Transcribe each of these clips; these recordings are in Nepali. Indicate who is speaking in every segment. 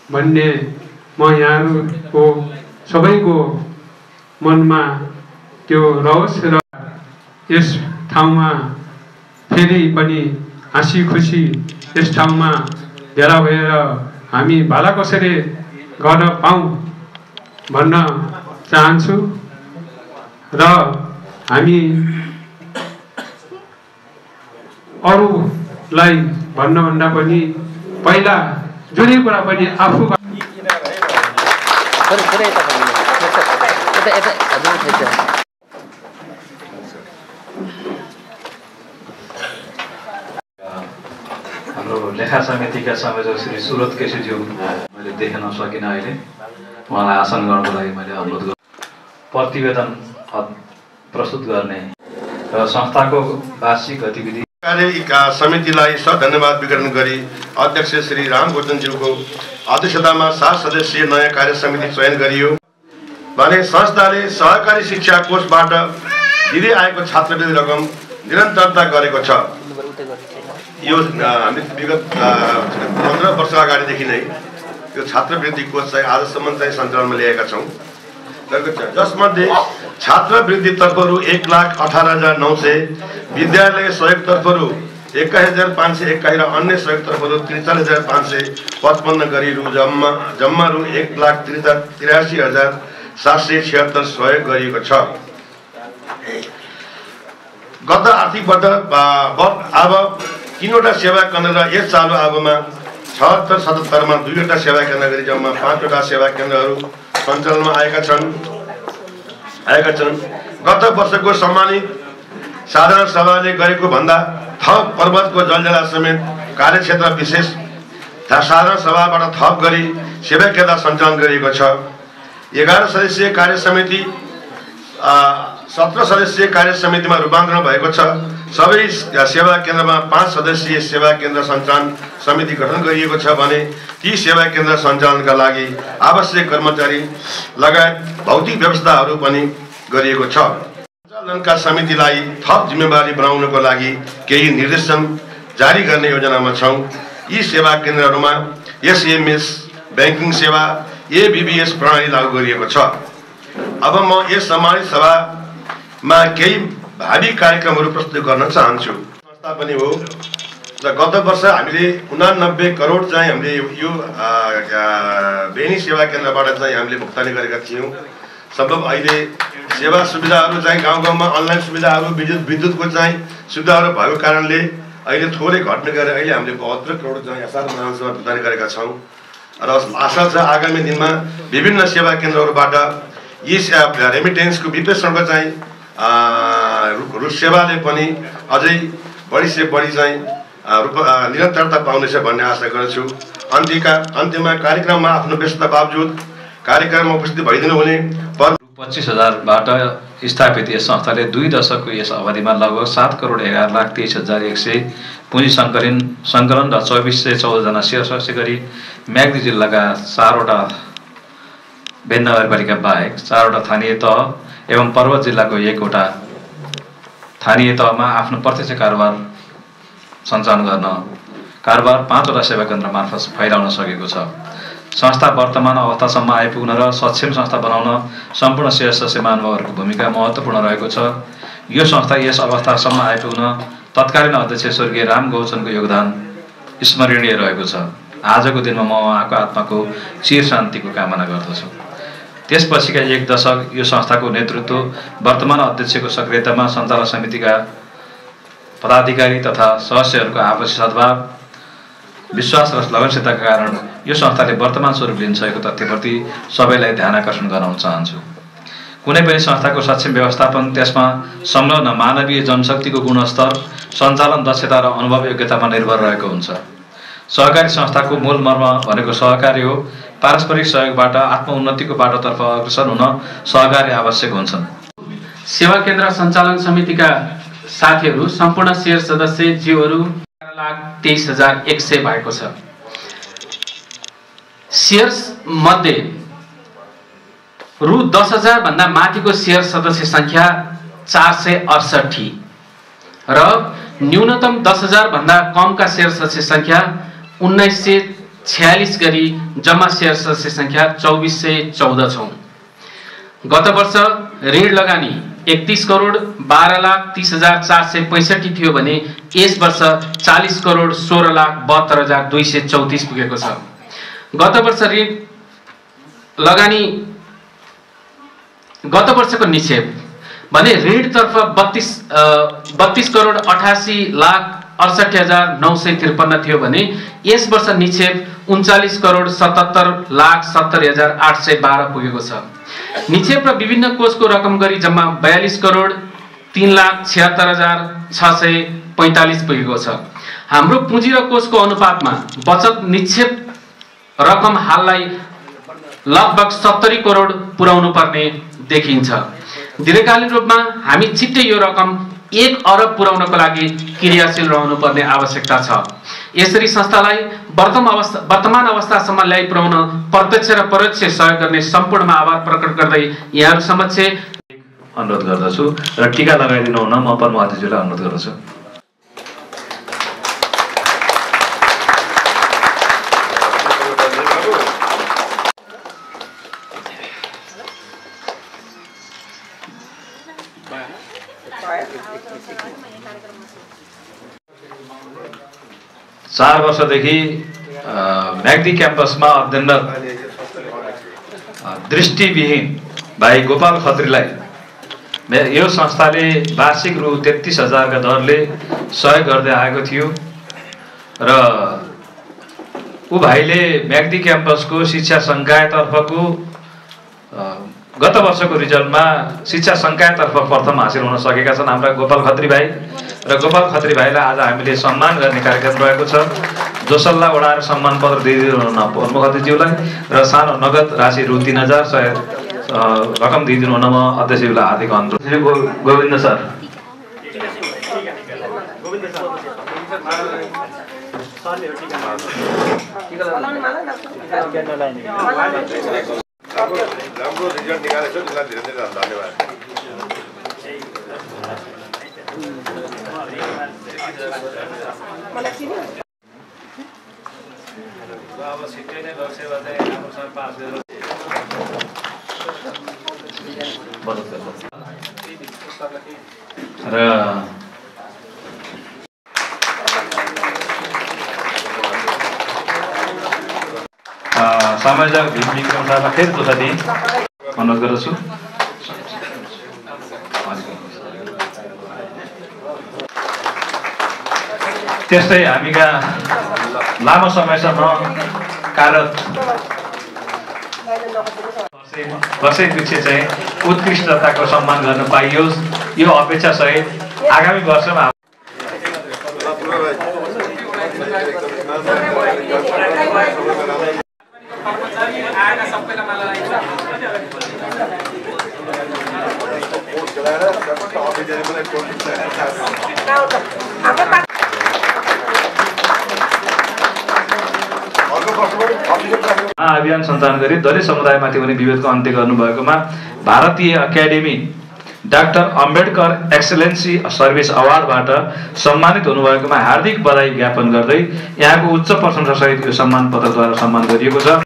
Speaker 1: भन्ने म यहाँहरूको सबैको मनमा त्यो रहोस् र यस ठाउँमा फेरि पनि हाँसी खुसी यस ठाउँमा भेला भएर हामी भलाकुसारी गर्न पाऊँ भन्न चाहन्छु र हामी अरूलाई भन्नुभन्दा पनि पहिला जुनै कुरा पनि आफू
Speaker 2: हाम्रो लेखा समितिका संयोजक श्री सुरत केसीज्यू मैले देख्न सकिनँ अहिले उहाँलाई आसन गर्नको लागि मैले अनुरोध गरेँ प्रतिवेदन प्रस्तुत गर्ने र संस्थाको वार्षिक गतिविधि
Speaker 3: कार्य समितिलाई धन्यवाद वितरण गरी अध्यक्ष श्री रामगोर्जनज्यूको अध्यक्षतामा 7 सदस्यीय नयाँ कार्य समिति चयन गरियो भने संस्थाले सहकारी शिक्षा कोषबाट दिँदै आएको छात्रवृत्ति रकम निरन्तरता गरेको छ। यो हामी विगत 15 वर्ष अगाडिदेखि नै यो छात्रवृत्ति कोष चाहिँ आजसम्म चाहिँ सञ्चालनमा ल्याएका छौँ। जसमध्ये छात्रवृत्ति तर्फहरू 1,18,900, विद्यालय सहयोग तर्फहरू 21,521 र अन्य सहयोग तर्फहरू 43,555 गरी रु जम्मा रु 1,83,776 सहयोग गरिएको छ। गत आर्थिक वर्ष अब 3वटा सेवा केन्द्र र यस चालु अवधिमा 76-77 मा 2वटा सेवा केन्द्र गरी जम्मा 5वटा सेवा केन्द्रहरू सञ्चालनमा आएका छन्। गत वर्षको सम्मानित साधारण सभाले गरेको भन्दा थप पर्वतको जलजला समेत कार्यक्षेत्र विशेष साधारण सभाबाट थप गरी सेवा केन्द्र सञ्चालन गरिएको छ। 11 सदस्यीय कार्य समिति 17 सदस्यीय कार्य समितिमा रूपान्तरण भएको छ। सबै सेवा केन्द्रमा 5 सदस्यीय सेवा केन्द्र सञ्चालन समिति गठन गरिएको छ भने ती सेवा केन्द्र सञ्चालनका लागि आवश्यक कर्मचारी लगायत भौतिक व्यवस्थाहरू पनि गरिएको छ। सञ्चालनका समितिलाई थप जिम्मेवारी बनाउनको लागि केही निर्देशन जारी गर्ने योजनामा छौँ। यी सेवा केन्द्रहरूमा एसएमएस ब्याङ्किङ सेवा एबीबीएस प्रणाली लागू गरिएको छ। अब म यस सम्मानित सभामा केही भावी कार्यक्रमहरू प्रस्तुत गर्न चाहन्छु। संस्था पनि हो र गत वर्ष हामीले 89 करोड चाहिँ हामीले यो बेनी सेवा केन्द्रबाट चाहिँ हामीले भुक्तानी गरेका थियौँ। सम्भव अहिले सेवा सुविधाहरू चाहिँ गाउँ गाउँमा अनलाइन सुविधाहरू विद्युतको चाहिँ सुविधाहरू भएको कारणले अहिले थोरै घट्ने गरेर अहिले हामीले 72 करोड चाहिँ असार महिनासम्म भुक्तानी गरेका छौँ र आशा छ आगामी दिनमा विभिन्न सेवा केन्द्रहरूबाट यी रेमिटेन्सको विप्रेषणको चाहिँ सेवाले पनि अझै बढी से बढी चाहिँ निरन्तरता पाउनेछ भन्ने आशा गर्छु। अन्त्यमा कार्यक्रममा आफ्नो व्यस्तता बावजुद कार्यक्रममा उपस्थित भइदिनु हुने
Speaker 2: 25,000बाट स्थापित यस संस्थाले 2 दशकको यस अवधिमा लगभग 7,11,23,100 पुँजी सङ्कलन र 2,414 जना सेयर सदस्य गरी म्याग्दी जिल्लाका 4वटा बेन नगरपालिका बाहेक 4वटा स्थानीय तह एवं पर्वत जिल्लाको 1वटा स्थानीय तहमा आफ्नो प्रत्यक्ष कारोबार सञ्चालन गर्न 5वटा सेवा केन्द्र मार्फत फैलाउन सकेको छ। संस्था वर्तमान अवस्थासम्म आइपुग्न र सक्षम संस्था बनाउन सम्पूर्ण सेयर सदस्य महानुभावहरूको भूमिका महत्त्वपूर्ण रहेको छ। यो संस्था यस अवस्थासम्म आइपुग्न तत्कालीन अध्यक्ष स्वर्गीय राम गौचनको योगदान स्मरणीय रहेको छ। आजको दिनमा म उहाँको आत्माको चिर शान्तिको कामना गर्दछु। त्यसपछिका 1 दशक यो संस्थाको नेतृत्व वर्तमान अध्यक्षको सक्रियतामा सञ्चालन समितिका पदाधिकारी तथा सदस्यहरूको आपसी सद्भाव विश्वास र लगनशीलताका कारण यो संस्थाले वर्तमान स्वरूप लिन सकेको तथ्यप्रति सबैलाई ध्यान आकर्षण गराउन चाहन्छु। कुनै पनि संस्थाको सक्षम व्यवस्थापन त्यसमा संलग्न मानवीय जनशक्तिको गुणस्तर, सञ्चालन दक्षता र अनुभव योग्यतामा निर्भर रहेको हुन्छ। सहकारी संस्थाको मूल मर्म भनेको सहकारी हो। पारस्परिक सहयोगबाट आत्मोन्नतिको बाटोतर्फ अग्रसर हुन सहकारी आवश्यक हुन्छन्।
Speaker 4: सेवा केन्द्र सञ्चालन समितिका साथीहरू सम्पूर्ण सेयर सदस्य जीवहरू 11,23,100 भएको छ। सेयर्स मध्ये रु 10,000 भन्दा माथिको सेयर सदस्य संख्या 468 र न्यूनतम 10,000 भन्दा कमका सेयर सदस्य संख्या 19 46 गरी जम्मा सेयर सदस्य संख्या 2414 छौं। गत वर्ष ऋण लगानी 31,12,30,465 थियो भने यस वर्ष 40,16,72,234 पुगेको छ। गत वर्षको निक्षेप भने ऋणतर्फ 32,88,68,953 थियो भने यस वर्ष निक्षेप 39,77,70,812 पुगेको छ। निक्षेप र विभिन्न कोषको रकम गरी जम्मा 42,03,76,645 पुगेको छ। हाम्रो पुँजी र कोषको अनुपातमा बचत निक्षेप रकम हाललाई लगभग 70 करोड पुर्याउनु पर्ने देखिन्छ। दीर्घकालीन रूपमा हामी छिट्टै यो रकम 1 अरब पुर्याउनको लागि क्रियाशील रहनु पर्ने आवश्यकता छ। यसरी संस्थालाई वर्तमान अवस्थासम्म ल्याइ पुर्याउन प्रत्यक्ष र परोक्ष सहयोग गर्ने सम्पूर्णमा आभार प्रकट गर्दै यहाँहरू समक्ष
Speaker 2: अनुरोध गर्दछु र टीका लगाइदिनु हुन म प्रमुख अतिथिज्यूलाई अनुरोध गर्दछु। चार वर्षदेखि म्याग्दी क्याम्पसमा अध्ययनरत दृष्टिविहीन भाइ गोपाल खत्रीलाई यो संस्थाले वार्षिक रु 33,000 का दरले सहयोग गर्दै आएको थियो र ऊ भाइले म्याग्दी क्याम्पसको शिक्षा संकायतर्फको गत वर्षको रिजल्टमा शिक्षा संकायतर्फ प्रथम हासिल हुन सकेका छन् हाम्रा गोपाल खत्री भाइ र गोपाल खत्री भाइलाई आज हामीले सम्मान गर्ने कार्यक्रम रहेको छ। जोसल्ला ओढाएर सम्मान पत्र दिइदिनु हुन प्रमुख अतिथिज्यूलाई र सानो नगद राशि रु 3,000 रकम दिइदिनु हुन म अध्यक्षज्यूलाई हार्दिक अनुरोध। गोविन्द सर
Speaker 3: राम्रो रिजल्ट निकालेछ त्यसलाई धेरै धेरै धन्यवाद।
Speaker 2: अब छिट्टै नै बसेर चाहिँ राम्रोसँग पास गरेर र समाजक विक्रम सरलाई फेरि दोष दिए अनुरोध गर्दछु। त्यस्तै हामीका लामो समयसम्म कार्यरत वर्षैपछि चाहिँ उत्कृष्टताको सम्मान गर्न पाइयोस् यो अपेक्षा सहित आगामी वर्षमा अभियान सञ्चालन गरी दलित समुदायमाथि हुने विभेदको अन्त्य गर्नुभएकोमा भारतीय academy doctor Ambedkar excellency service अवार्डबाट सम्मानित हुनुभएकोमा हार्दिक बधाई ज्ञापन गर्दै यहाँको उच्च प्रशंसासहित यो सम्मान पत्रद्वारा सम्मान गरिएको छ।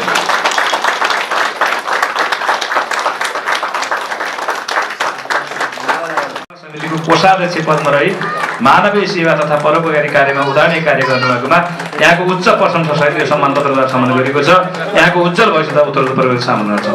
Speaker 2: समितिको कोषाध्यक्ष पदमा रही मानवीय सेवा तथा परोपकारी कार्यमा उदाहरणीय कार्य गर्नुभएकोमा यहाँको उच्च प्रशंसासहित यो सम्मान पत्रद्वारा सम्मान गरिएको छ। यहाँको उज्जवल भविष्य उत्तरोत्तर प्रगति सामना गर्छ।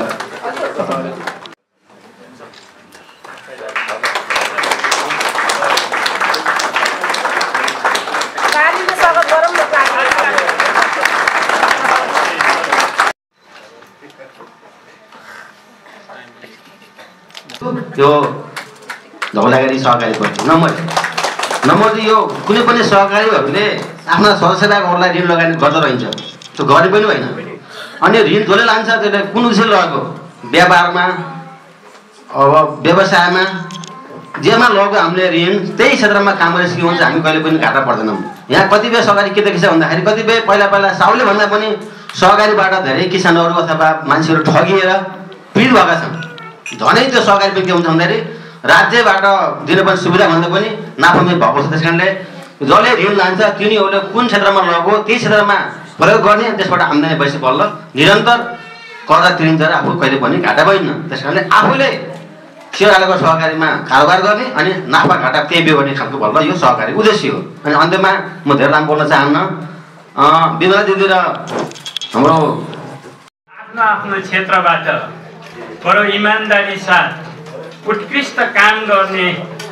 Speaker 5: यो धौलागिरी सहकारीको नम्बर दुई यो कुनै पनि सहकारीहरूले आफ्ना सदस्यलाई ऋण लगानी गर्दो रहन्छ। त्यो गरे पनि होइन। अनि ऋण जसले लान्छ त्यसले कुन उद्देश्यले लगेको व्यापारमा अब व्यवसायमा जेमा लगेको हामीले ऋण त्यही क्षेत्रमा काम गरेर सिक्यो भने हामी कहिले पनि घाटा पर्दैनौँ। यहाँ कतिपय सहकारी के देखिन्छ भन्दाखेरि कतिपय पहिला साउले भन्दा पनि सहकारीबाट धेरै किसानहरू अथवा मान्छेहरू ठगिएर पीडित भएका छन्। झनै त्यो सहकारी पनि के हुन्छ भन्दाखेरि राज्यबाट दिनुपर्ने सुविधा भन्दा पनि नाफामै भएको छ। त्यस कारणले जसले ऋण लान्छ तिनीहरूले कुन क्षेत्रमा लगेको त्यही क्षेत्रमा प्रयोग गर्ने त्यसबाट आम्दानी भएपछि बल्ल निरन्तर कर्जा तिरिन्छ र आफू कहिले पनि घाटा भइन्न। त्यस कारणले आफूले सेवालयको सहकारीमा कारोबार गर्ने अनि नाफा घाटा त्यही बेहोर्ने खालको बल्ल यो सहकारी उद्देश्य हो। अनि अन्त्यमा म धेरै लामो बोल्न चाहन्न। विमला दिदी र हाम्रो
Speaker 6: आफ्नो आफ्नो क्षेत्रबाट बडो इमान्दारी साथ उत्कृष्ट काम गर्ने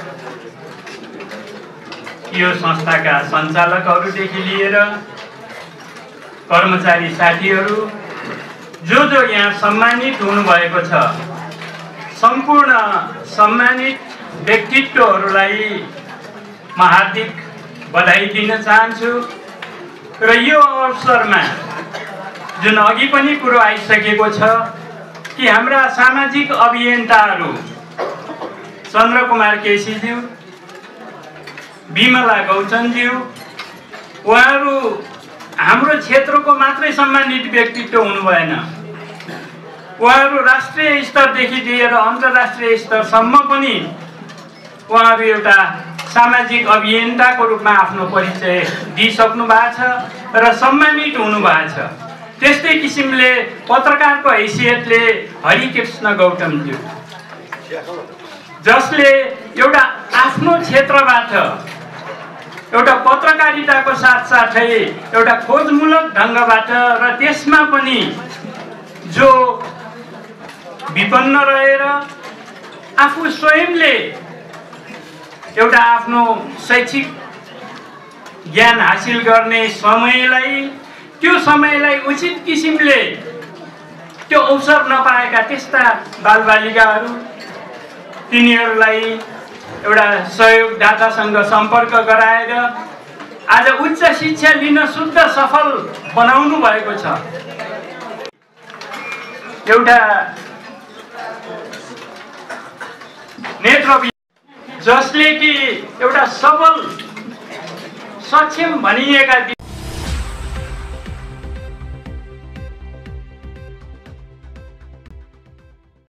Speaker 6: यो संस्थाका सञ्चालकहरूदेखि लिएर कर्मचारी साथीहरू जो यहाँ सम्मानित हुनुभएको छ, सम्पूर्ण सम्मानित व्यक्तित्वहरूलाई म हार्दिक बधाई दिन चाहन्छु। र यो अवसरमा जुन अघि पनि कुरो आइसकेको छ कि हाम्रा सामाजिक अभियन्ताहरू चन्द्रकुमार केसीज्यू, विमला गौचनज्यू, उहाँहरू हाम्रो क्षेत्रको मात्रै सम्मानित व्यक्तित्व हुनु भएन, उहाँहरू राष्ट्रिय स्तरदेखि लिएर अन्तर्राष्ट्रिय स्तरसम्म पनि उहाँहरू एउटा सामाजिक अभियन्ताको रूपमा आफ्नो परिचय दिइसक्नु भएको छ र सम्मानित हुनुभएको छ। त्यस्तै किसिमले पत्रकारको हैसियतले हरिकृष्ण गौतमज्यू, जसले एउटा आफ्नो क्षेत्रबाट एउटा पत्रकारिताको साथसाथै एउटा खोजमूलक ढङ्गबाट र त्यसमा पनि जो विपन्न रहेर आफू स्वयंले एउटा आफ्नो शैक्षिक ज्ञान हासिल गर्ने त्यो समयलाई उचित किसिमले त्यो अवसर नपाएका त्यस्ता बालबालिकाहरू, तिनीहरूलाई एउटा सहयोगदातासँग सम्पर्क गराएर आज उच्च शिक्षा लिन शुद्ध सफल बनाउनु भएको छ। एउटा नेत्र जसले कि एउटा सबल सक्षम भनिएका